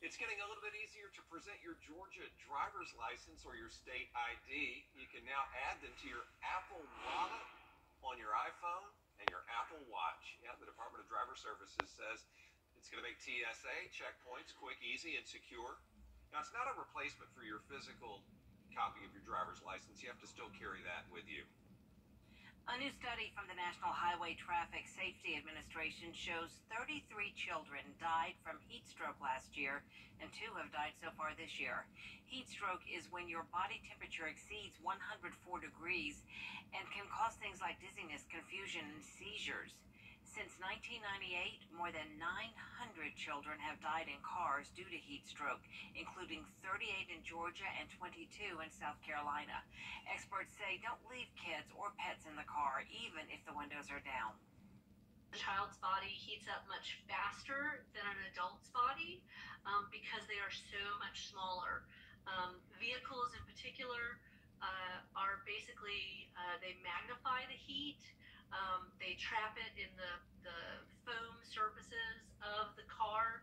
It's getting a little bit easier to present your Georgia driver's license or your state ID. You can now add them to your Apple Wallet on your iPhone and your Apple Watch. Yeah, the Department of Driver Services says it's going to make TSA checkpoints quick, easy, and secure. Now, it's not a replacement for your physical copy of your driver's license. You have to still carry that with you. A new study from the National Highway Traffic Safety Administration shows 33 children died from heat stroke last year, and 2 have died so far this year. Heat stroke is when your body temperature exceeds 104 degrees and can cause things like dizziness, confusion, and seizures. Since 1998, more than 900 children have died in cars due to heat stroke, including 38 in Georgia and 22 in South Carolina. Experts say don't leave kids or pets in the car, even if the windows are down. A child's body heats up much faster than an adult's body because they are so much smaller. Vehicles in particular are basically, they magnify the heat. They trap it in the foam surfaces of the car.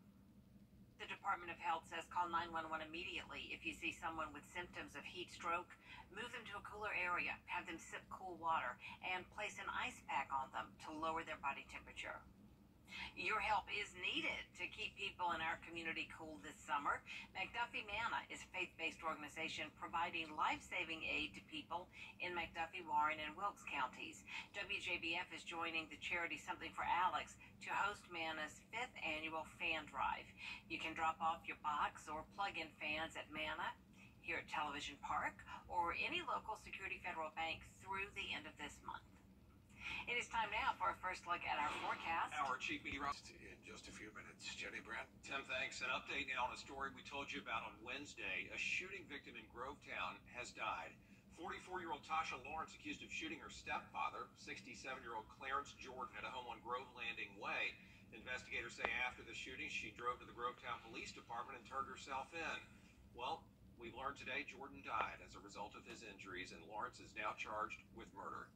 The Department of Health says call 911 immediately if you see someone with symptoms of heat stroke. Move them to a cooler area, have them sip cool water, and place an ice pack on them to lower their body temperature. Your help is needed to keep people in our community cool this summer. McDuffie Manna is a faith-based organization providing life-saving aid to people in McDuffie, Warren, and Wilkes counties. WJBF is joining the charity Something for Alex to host Manna's 5th annual fan drive. You can drop off your box or plug-in fans at Manna, here at Television Park, or any local Security Federal Bank through the end of this month. It is time now for a first look at our forecast. Our chief meteorologist in just a few minutes, Jenny Brand. Tim, thanks. An update now on a story we told you about on Wednesday. A shooting victim in Grovetown has died. 44-year-old Tasha Lawrence accused of shooting her stepfather, 67-year-old Clarence Jordan, at a home on Grove Landing Way. Investigators say after the shooting, she drove to the Grovetown Police Department and turned herself in. Well, we've learned today Jordan died as a result of his injuries, and Lawrence is now charged with murder.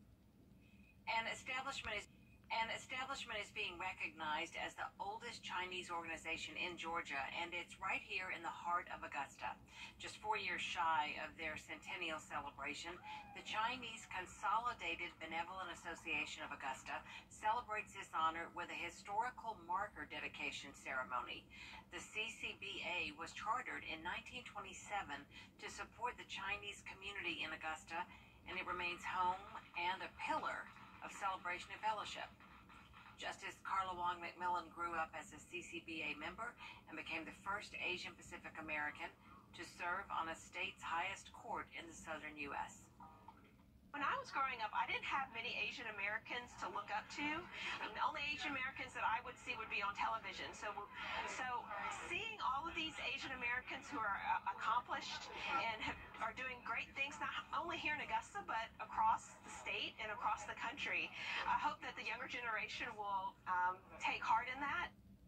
An establishment is being recognized as the oldest Chinese organization in Georgia, and it's right here in the heart of Augusta. Just 4 years shy of their centennial celebration, the Chinese Consolidated Benevolent Association of Augusta celebrates this honor with a historical marker dedication ceremony. The CCBA was chartered in 1927 to support the Chinese community in Augusta, and it remains home and a pillar of celebration and fellowship. Justice Carla Wong McMillan grew up as a CCBA member and became the first Asian Pacific American to serve on a state's highest court in the southern U.S. When I was growing up, I didn't have many Asian Americans to look up to. The only Asian Americans that I would see would be on television. So seeing all of these Asian Americans who are accomplished and are doing great things, not only here in Augusta, but across the state and across the country, I hope that the younger generation will take heart in that.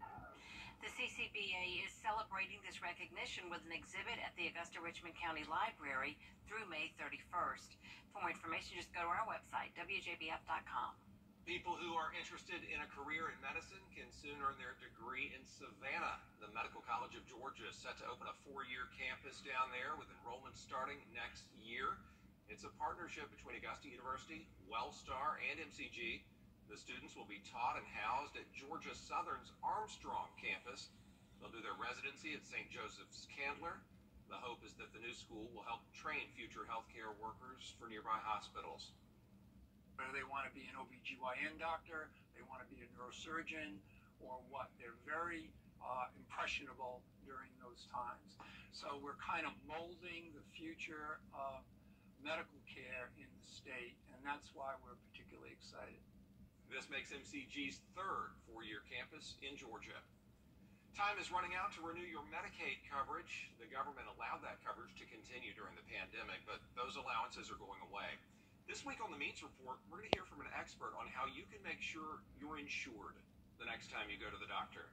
The CCBA is celebrating this recognition with an exhibit at the Augusta-Richmond County Library through May 31st. For more information, just go to our website, WJBF.com. People who are interested in a career in medicine can soon earn their degree in Savannah. The Medical College of Georgia is set to open a 4-year campus down there with enrollment starting next year. It's a partnership between Augusta University, Wellstar, and MCG. The students will be taught and housed at Georgia Southern's Armstrong campus. They'll do their residency at St. Joseph's Candler. The hope is that the new school will help train future healthcare workers for nearby hospitals. Whether they want to be an OBGYN doctor, they want to be a neurosurgeon, or what. They're very impressionable during those times. So we're kind of molding the future of medical care in the state, and that's why we're particularly excited. This makes MCG's 3rd 4-year campus in Georgia. Time is running out to renew your Medicaid coverage. The government allowed that coverage to continue during the pandemic, but those allowances are going away. This week on the Means Report, we're going to hear from an expert on how you can make sure you're insured the next time you go to the doctor.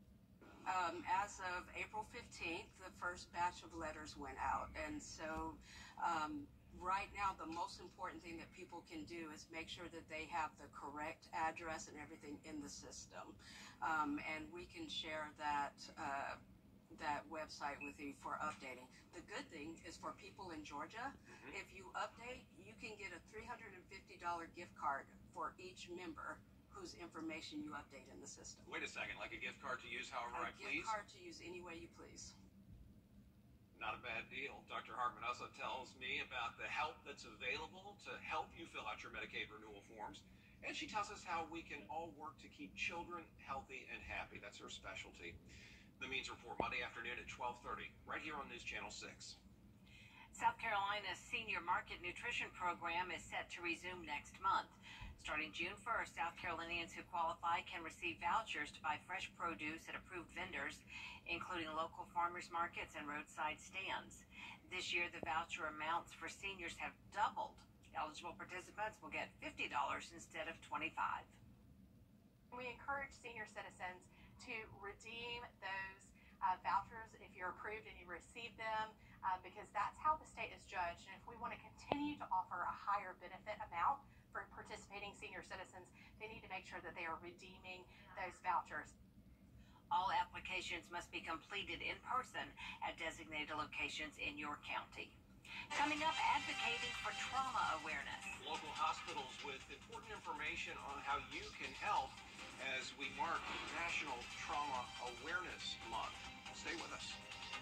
As of April 15th, the first batch of letters went out, and so right now the most important thing that people can do is make sure that they have the correct address and everything in the system, and we can share that that website with you for updating. The good thing is for people in Georgia, if you update, you can get a $350 gift card for each member whose information you update in the system. Wait a second, like a gift card to use however I please? A gift card to use any way you please. Not a bad deal. Dr. Hartman also tells me about the help that's available to help you fill out your Medicaid renewal forms. And she tells us how we can all work to keep children healthy and happy. That's her specialty. The Means Report, Monday afternoon at 12:30, right here on News Channel 6. South Carolina's Senior Market Nutrition Program is set to resume next month. Starting June 1st, South Carolinians who qualify can receive vouchers to buy fresh produce at approved vendors, including local farmers markets and roadside stands. This year, the voucher amounts for seniors have doubled. Eligible participants will get $50 instead of $25. We encourage senior citizens to redeem those vouchers if you're approved and you receive them, because that's how the state is judged. And if we want to continue to offer a higher benefit amount for participating senior citizens, they need to make sure that they are redeeming those vouchers. All applications must be completed in person at designated locations in your county. Coming up, advocating for trauma awareness. Local hospitals with important information on how you can help as we mark National Trauma Awareness Month. Stay with us.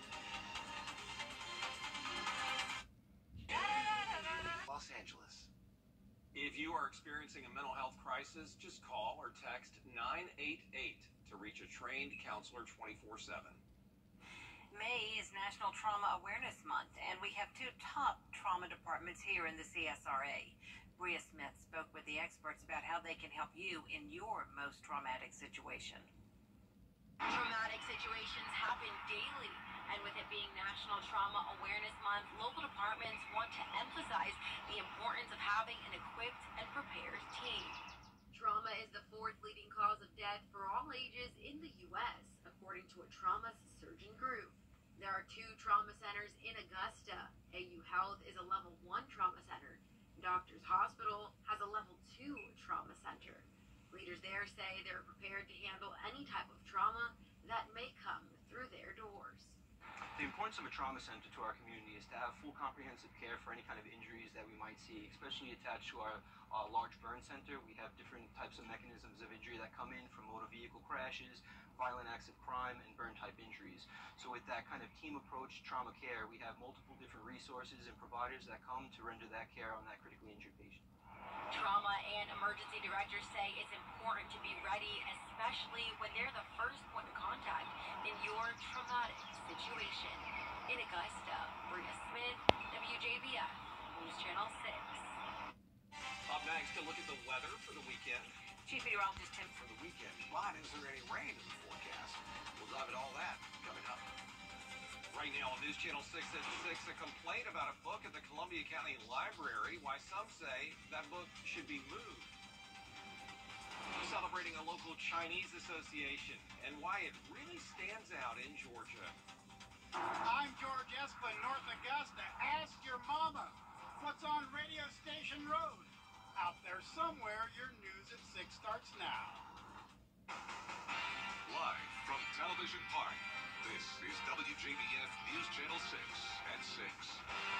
Los Angeles. If you are experiencing a mental health crisis, just call or text 988 to reach a trained counselor 24/7. May is National Trauma Awareness Month, and we have two top trauma departments here in the CSRA. Bria Smith spoke with the experts about how they can help you in your most traumatic situation. Traumatic situations happen daily, and with it being National Trauma Awareness Month, local departments want to emphasize the importance of having an equipped and prepared team. Trauma is the fourth leading cause of death for all ages in the U.S., according to a trauma surgeon group. There are 2 trauma centers in Augusta. AU Health is a level 1 trauma center. Doctors Hospital has a level 2 trauma center. Leaders there say they're prepared to handle any type of trauma that may come through their doors. The importance of a trauma center to our community is to have full comprehensive care for any kind of injuries that we might see, especially attached to our large burn center. We have different types of mechanisms of injury that come in from motor vehicle crashes, violent acts of crime, and burn-type injuries. So with that kind of team approach to trauma care, we have multiple different resources and providers that come to render that care on that critically injured patient. Trauma and emergency directors say it's important to be ready, especially when they're the first point of contact in your traumatic situation. In Augusta, Bria Smith, WJBF, News Channel 6. Up next, to look at the weather for the weekend. Chief Meteorologist Tim. For the weekend, but is there any rain in the forecast? We'll dive into all that coming up. Right now on News Channel 6 at 6, a complaint about a book at the Columbia County Library, why some say that book should be moved. Celebrating a local Chinese association and why it really stands out in Georgia. I'm George Esplin, North Augusta. Ask your mama. What's on Radio Station Road? Out there somewhere, your news at 6 starts now. Live from Television Park, this is WJBF News Channel 6 at 6.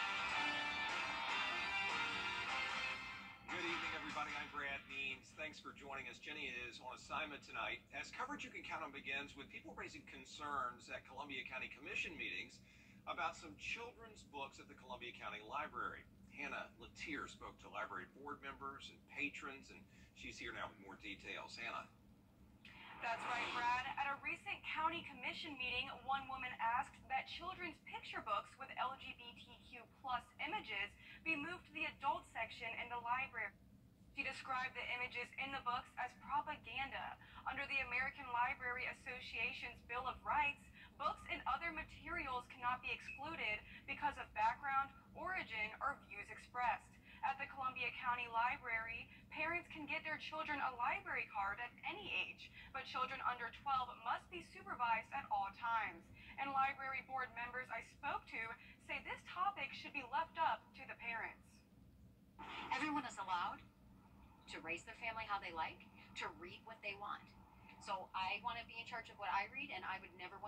Good evening, everybody. I'm Brad Means. Thanks for joining us. Jenny is on assignment tonight. As coverage you can count on begins with people raising concerns at Columbia County Commission meetings about some children's books at the Columbia County Library. Hannah Latier spoke to library board members and patrons, and she's here now with more details. Hannah. That's right, Brad. At a recent county commission meeting, one woman asked that children's picture books with LGBTQ+ images be moved to the adult section in the library. She described the images in the books as propaganda. Under the American Library Association's Bill of Rights, books and other materials cannot be excluded because of background, origin, or views expressed. At the Columbia County Library, parents can get their children a library card at any age, but children under 12 must be supervised at all times. And library board members I spoke to say this topic should be left up to the parents. Everyone is allowed to raise their family how they like, to read what they want. So I want to be in charge of what I read, and I would never want to interfere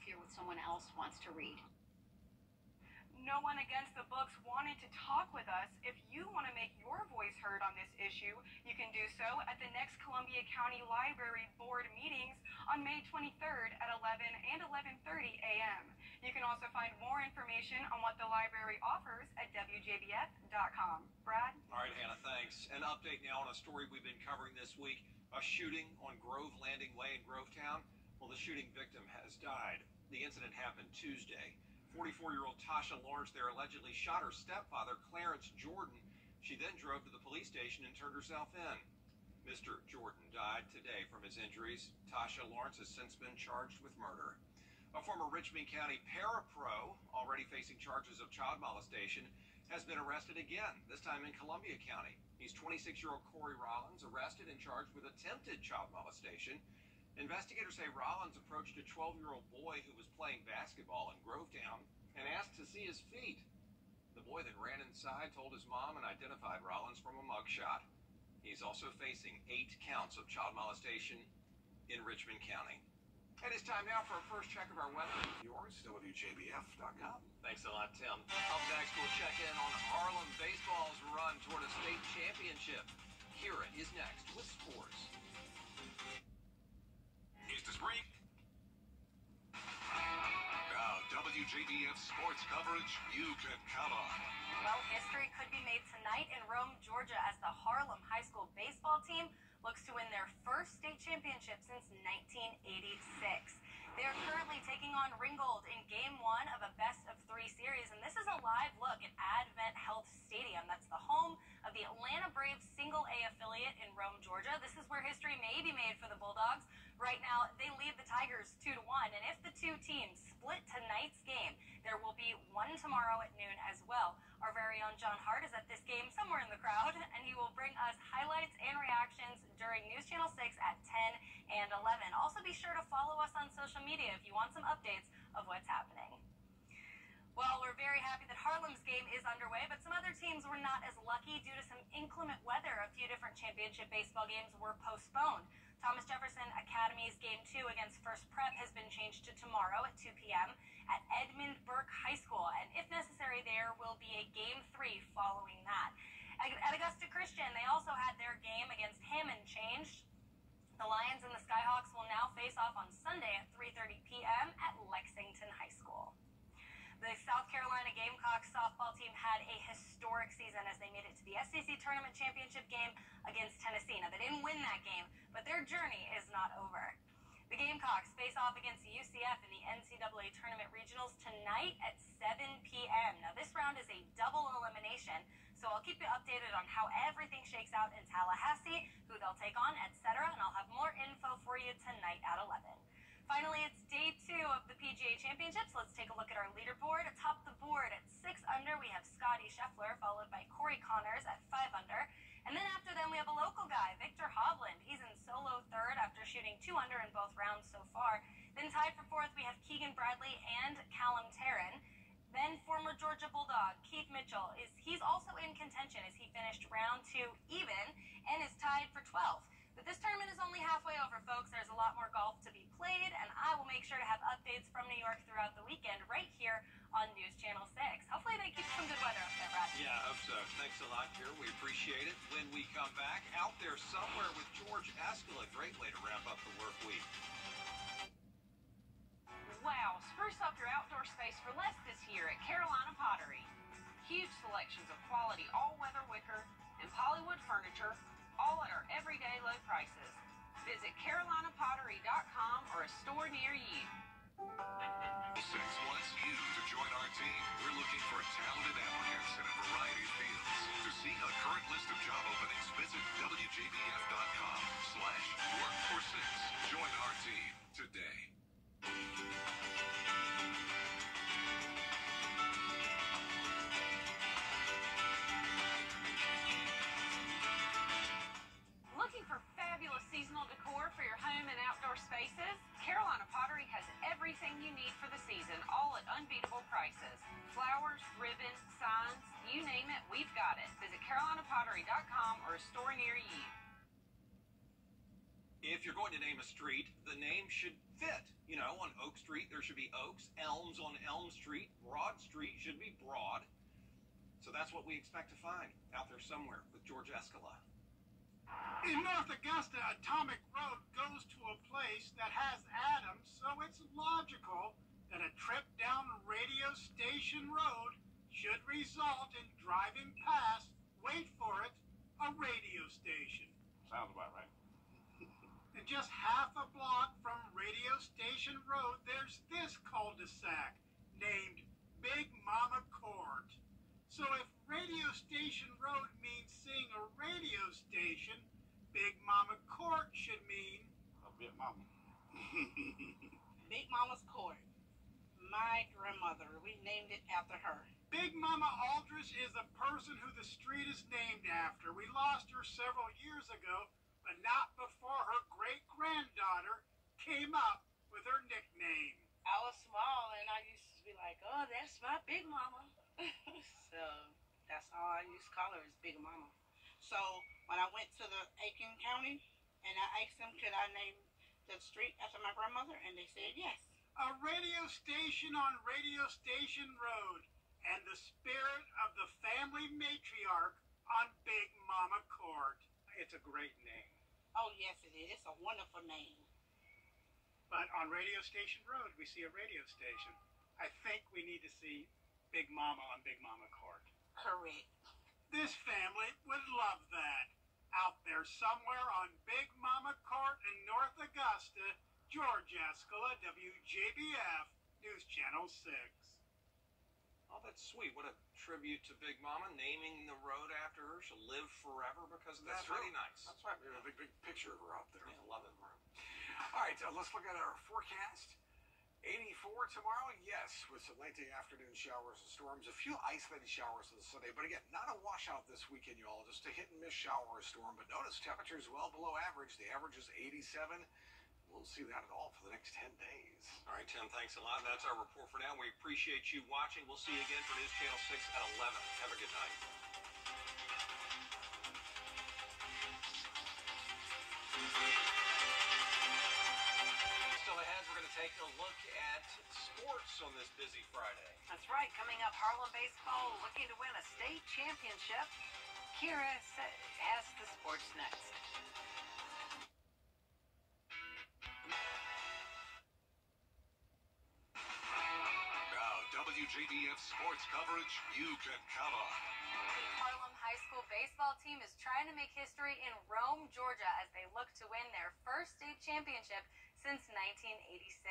hear what someone else wants to read. No one against the books wanted to talk with us. If you want to make your voice heard on this issue, you can do so at the next Columbia County Library Board meetings on May 23rd at 11 and 11:30 a.m. You can also find more information on what the library offers at WJBF.com. Brad? All right, Hannah, thanks. An update now on a story we've been covering this week, a shooting on Grove Landing Way in Grovetown. Well, the shooting victim has died. The incident happened Tuesday. 44-year-old Tasha Lawrence there allegedly shot her stepfather, Clarence Jordan. She then drove to the police station and turned herself in. Mr. Jordan died today from his injuries. Tasha Lawrence has since been charged with murder. A former Richmond County parapro, already facing charges of child molestation, has been arrested again, this time in Columbia County. He's 26-year-old Corey Rollins, arrested and charged with attempted child molestation. Investigators say Rollins approached a 12-year-old boy who was playing basketball in Grovetown and asked to see his feet. The boy then ran inside, told his mom, and identified Rollins from a mugshot. He's also facing 8 counts of child molestation in Richmond County. And it's time now for our first check of our weather. Yours, WJBF.com. Thanks a lot, Tim. Up next, we'll check in on Harlem baseball's run toward a state championship. Kira is next with sports. Is the spring. Now, WJBF sports coverage you can count on. Well, history could be made tonight in Rome, Georgia, as the Harlem High School baseball team looks to win their first state championship since 1986. They are currently taking on Ringgold in Game 1 of a best-of-3 series, and this is a live look at Advent Health Stadium. That's the home of the Atlanta Braves Single-A affiliate in Rome, Georgia. This is where history may be made for the Bulldogs. Right now, they lead the Tigers 2-1, and if the two teams split tonight's game, there will be one tomorrow at noon as well. Our very own John Hart is at this game somewhere in the crowd, and he will bring us highlights and reactions during News Channel 6 at 10 and 11. Also, be sure to follow us on social media if you want some updates of what's happening. Well, we're very happy that Harlem's game is underway, but some other teams were not as lucky due to some inclement weather. A few different championship baseball games were postponed. Thomas Jefferson Academy's Game 2 against First Prep has been changed to tomorrow at 2 p.m. at Edmund Burke High School, and if necessary, there will be a Game 3 following that. At Augusta Christian, they also had their game against Hammond changed. The Lions and the Skyhawks will now face off on Sunday at 3:30 p.m. at Lexington High School. The South Carolina Gamecocks softball team had a historic season as they made it to the SEC Tournament Championship game against Tennessee. Now, they didn't win that game, but their journey is not over. The Gamecocks face off against UCF in the NCAA Tournament Regionals tonight at 7 p.m. Now, this round is a double elimination, so I'll keep you updated on how everything shakes out in Tallahassee, who they'll take on, etc., and I'll have more info for you tonight at 11. Finally, it's day 2 of the PGA Championships. Let's take a look at our leaderboard. Atop the board at 6 under, we have Scotty Scheffler, followed by Corey Connors at 5 under. And then after them, we have a local guy, Victor Hovland. He's in solo third after shooting 2 under in both rounds so far. Then tied for 4th, we have Keegan Bradley and Callum Tarrant. Then former Georgia Bulldog Keith Mitchell, he's also in contention as he finished round 2 even and is tied for 12th. But this tournament is only halfway over, folks. There's a lot more golf to be played, and I will make sure to have updates from New York throughout the weekend right here on News Channel 6. Hopefully they keep some good weather up there, Brad. Yeah, I hope so. Thanks a lot, Kira. We appreciate it. When we come back, out there somewhere with George Escala. Great way to wrap up the work week. Wow, spruce up your outdoor space for less this year at Carolina Pottery. Huge selections of quality all-weather wicker and polywood furniture, all at our everyday low prices. Visit CarolinaPottery.com or a store near you. 6 wants you to join our team. We're looking for talented applicants in a variety of fields. To see a current list of job openings, visit WJBF.com/work-for-6. Join our team today. Looking for fabulous seasonal decor for your home and outdoor spaces? Carolina Pottery has everything you need for the season, all at unbeatable prices. Flowers, ribbons, signs, you name it, we've got it. Visit CarolinaPottery.com or a store near you. If you're going to name a street, the name should fit. You know, on Oak Street, there should be oaks. Elms on Elm Street. Broad Street should be broad. So that's what we expect to find out there somewhere with George Escala. In North Augusta, Atomic Road goes to a place that has atoms, so it's logical that a trip down Radio Station Road should result in driving past, wait for it, a radio station. Sounds about right. And just half a block from Radio Station Road, there's this cul-de-sac named Big Mama Court. So if Radio Station Road means seeing a radio station, Big Mama Court should mean a Big Mama. Big Mama's Court. My grandmother, we named it after her. Big Mama Aldrich is a person who the street is named after. We lost her several years ago, but not before her great-granddaughter came up with her nickname. I was small and I used to be like, oh, that's my Big Mama. So that's all I used to call her is Big Mama. So when I went to the Aiken County and I asked them, could I name the street after my grandmother? And they said yes. A radio station on Radio Station Road and the spirit of the family matriarch on Big Mama Court. It's a great name. Oh, yes, it is. It's a wonderful name. But on Radio Station Road, we see a radio station. I think we need to see Big Mama on Big Mama Court. Correct. This family would love that. Out there somewhere on Big Mama Court in North Augusta, George Escala, WJBF, News Channel 6. Oh, that's sweet. What a tribute to Big Mama, naming the road after her. She'll live forever because of that. Really nice. That's right. We have a big picture of her out there. Yeah, love it. All right, let's look at our forecast. 84 tomorrow, yes, with some late day afternoon showers and storms. A few isolated showers on Sunday, but again, not a washout this weekend, y'all. Just a hit and miss shower or storm. But notice temperatures well below average. The average is 87. We'll see that at all for the next 10 days. All right, Tim, thanks a lot. That's our report for now. We appreciate you watching. We'll see you again for News Channel 6 at 11. Have a good night. Still ahead, we're going to take a look at sports on this busy Friday. That's right. Coming up, Harlem baseball looking to win a state championship. Kira has the sports next. WJBF sports coverage you can count on. The Harlem High School baseball team is trying to make history in Rome, Georgia, as they look to win their first state championship since 1986.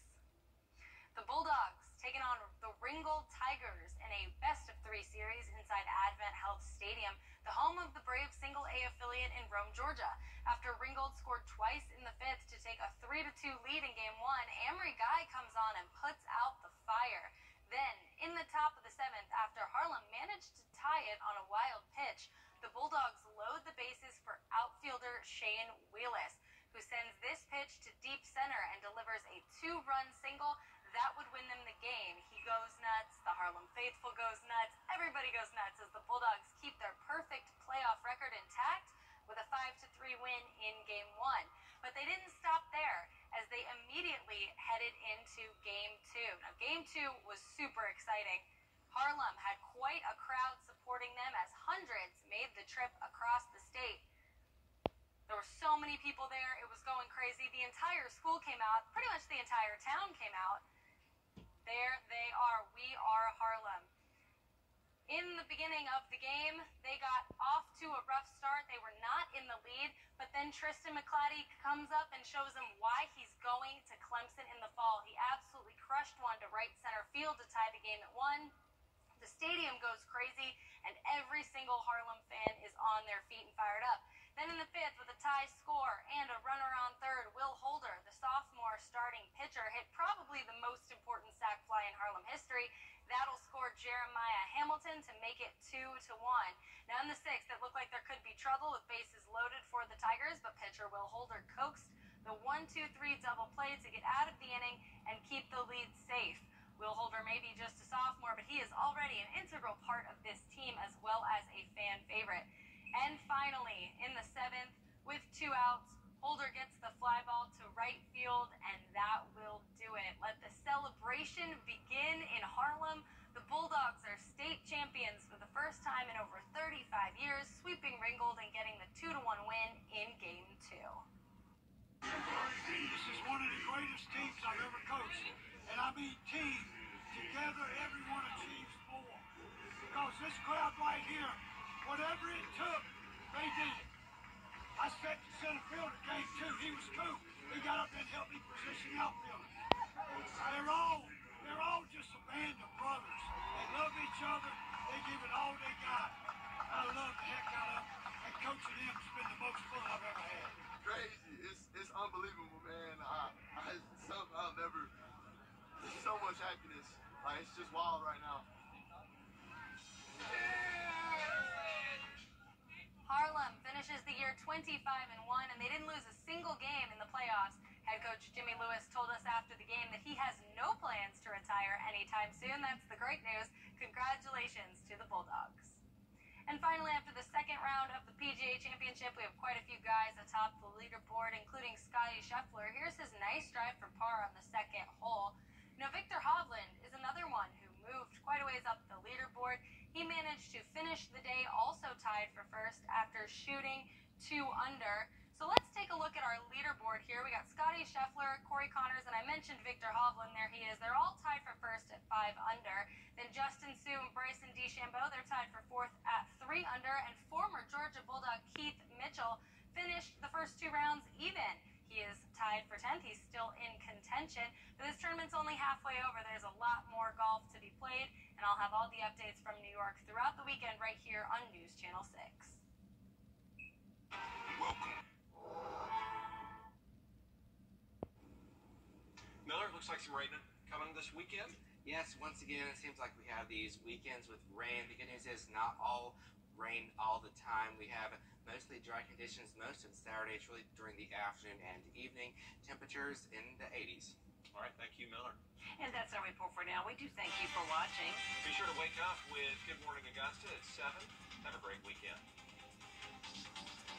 The Bulldogs taking on the Ringgold Tigers in a best-of-3 series inside Advent Health Stadium, the home of the Braves single-A affiliate in Rome, Georgia. After Ringgold scored twice in the fifth to take a 3-2 lead in Game 1, Amory Guy comes on and puts out the fire. Then, in the top of the seventh, after Harlem managed to tie it on a wild pitch, the Bulldogs load the bases for outfielder Shane Wheelis, who sends this pitch to deep center and delivers a 2-run single that would win them the game. He goes nuts, the Harlem faithful goes nuts, everybody goes nuts as the Bulldogs keep their perfect playoff record intact with a 5-3 win in Game 1. But they didn't stop there, as they immediately headed into Game 2. Now, Game 2 was super exciting. Harlem had quite a crowd supporting them as hundreds made the trip across the state. There were so many people there, it was going crazy. The entire school came out, pretty much the entire town came out. There they are, we are Harlem. In the beginning of the game, they got off to a rough start. They were not in the lead, but then Tristan McClatty comes up and shows them why he's going to Clemson in the fall. He absolutely crushed one to right center field to tie the game at 1. The stadium goes crazy, and every single Harlem fan is on their feet and fired up. Then in the fifth, with a tie score and a runner on third, Will Holder, the sophomore starting pitcher, hit probably the most important sac fly in Harlem history. That'll score Jeremiah Hamilton to make it 2-1. Now in the sixth, it looked like there could be trouble with bases loaded for the Tigers, but pitcher Will Holder coaxed the 1-2-3 double play to get out of the inning and keep the lead safe. Will Holder may be just a sophomore, but he is already an integral part of this team as well as a fan favorite. And finally, in the seventh, with 2 outs, Holder gets the fly ball to right field, and that celebration begin in Harlem. The Bulldogs are state champions for the first time in over 35 years, sweeping Ringgold and getting the 2-1 win in Game 2. This is one of the greatest teams I've ever coached. And I mean team. Together, everyone achieves more. Because this crowd right here, whatever it took, they did it. I stepped to center field in Game 2. He was cool. He got up and helped me position outfield. They're all just a band of brothers. They love each other. They give it all they got. I love the heck out of them. And coaching them has been the most fun I've ever had. Crazy. It's unbelievable, man. Something I'll never. There's so much happiness. Like, it's just wild right now. Harlem finishes the year 25-1, and they didn't lose a single game in the playoffs. Head coach Jimmy Lewis told us after the game that he has no plans to retire anytime soon. That's the great news. Congratulations to the Bulldogs. And finally, after the second round of the PGA Championship, we have quite a few guys atop the leaderboard, including Scotty Scheffler. Here's his nice drive for par on the second hole. Now, Victor Hovland is another one who moved quite a ways up the leaderboard. He managed to finish the day also tied for first after shooting 2 under. So let's take a look at our leaderboard here. We got Scotty Scheffler, Corey Connors, and I mentioned Victor Hovland. There he is. They're all tied for first at 5 under. Then Justin Sue and Bryson DeChambeau, they're tied for fourth at 3 under. And former Georgia Bulldog Keith Mitchell finished the first 2 rounds even. He is tied for 10th. He's still in contention. But this tournament's only halfway over. There's a lot more golf to be played. And I'll have all the updates from New York throughout the weekend right here on News Channel 6. Welcome. Miller, looks like some rain coming this weekend. Yes, once again, it seems like we have these weekends with rain. The good news is not all rain all the time. We have mostly dry conditions most of Saturday. It's really during the afternoon and evening. Temperatures in the 80s. All right, thank you, Miller. And that's our report for now. We do thank you for watching. Be sure to wake up with Good Morning Augusta at 7. Have a great weekend.